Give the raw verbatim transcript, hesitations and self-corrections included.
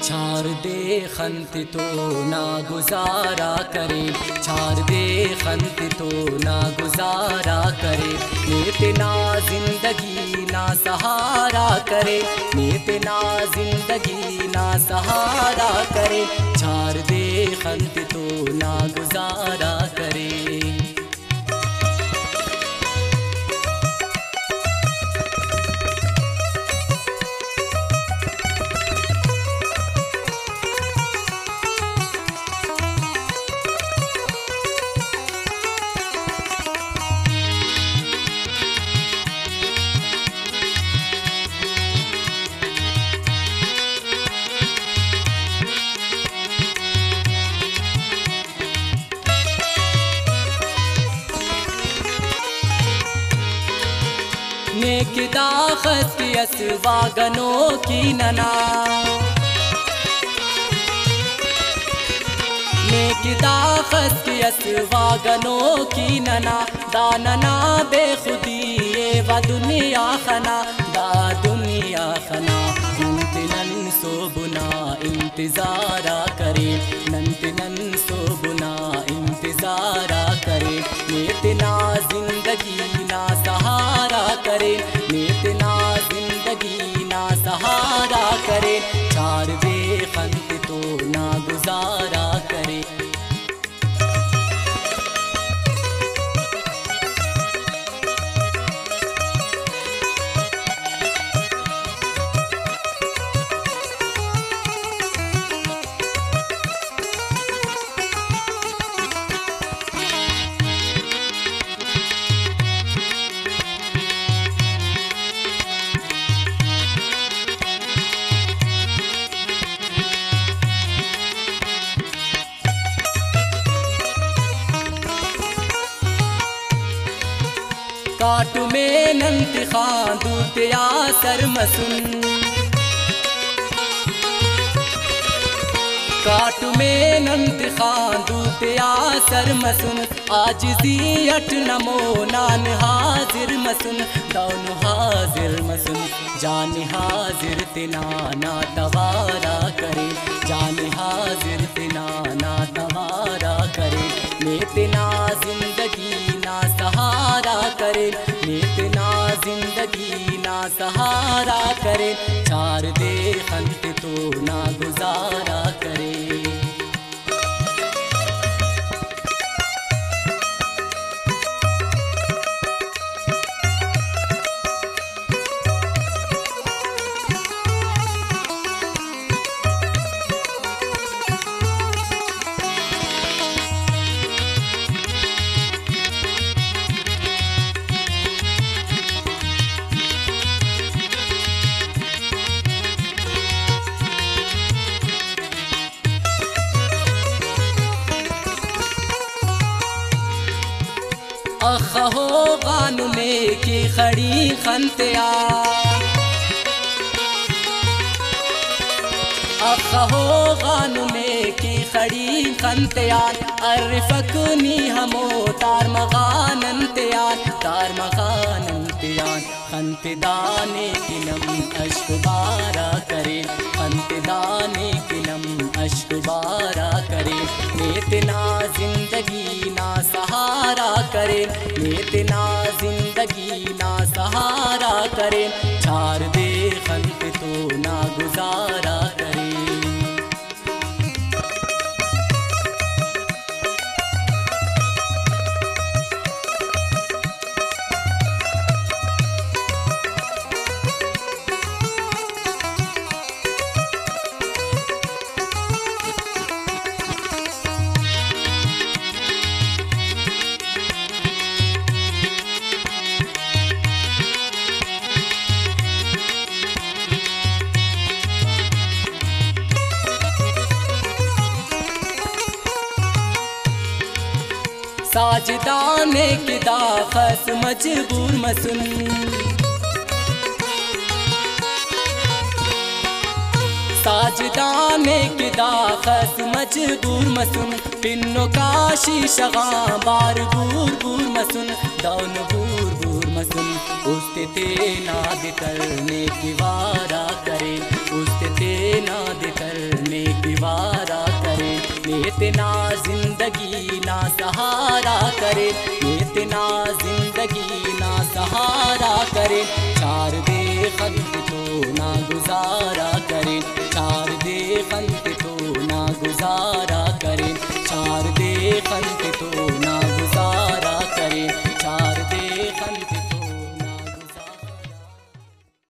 छार दे खंत तो ना गुजारा करे, छार दे खंत तो ना गुजारा करे। नीत ना जिंदगी ना सहारा करे, नीत ना जिंदगी ना सहारा करे। छार दे खंत तो ना गुजारा करे। नेक दाखत की असवागनों की नना, नेक दाखत की असवागनों की नना। दानना बेखुदी ये व दुनिया खना, दा दुनिया खना। नंत नन सो बुना इंतजारा करे, नंत नन सो बुना इंतजारा करे। नीत ना जिंदगी ना सहारा करे, नीत ना जिंदगी ना सहारा करे। छार दे खंत तो ना गुजारा करे। काट में नंत खां दूतिया सरमसुन, काट में नंत खां दूतिया सरमसुन। आजिज़ी अट नमो नान हाजिर मसुन, दौन हाजिर मसुन। जान हाजिर तिना ना तवारा करे, जान हाजिर तिना ना तवारा करे। नीत ना जिंदगी ना सहारा करे, नीत ना जिंदगी ना सहारा करे। छार दे खंत तो ना गुजारा करे। अखहो गानुने की खड़ी खंतिया, अखहो गानुने की खड़ी खंतियान। अर्फकनी हमो तार मगानंतियान, तार मगानंतियान। खंत दाने किनम अश्क बारा करे, खंत दाने किनम अश्क बारा करे। नीत ना जिंदगी ना सहारा करे, नीत ना जिंदगी ना सहारा करे। छार दे खंत तो ना गुजारा करे। साजदाने की दाखस मजबूर मसुन, साजदाने के दाखस मजबूर मसुन पिन्नो का शीशगा बार बूर बूर मसुन दान बूर बूर मसुन उसते ते नाद करने की वारा करे उसते ते नाद करने की वारा करे इतना जिंदगी ना सहारा करे इतना जिंदगी ना सहारा करे चार बेखल्क तो ना गुजारा करे।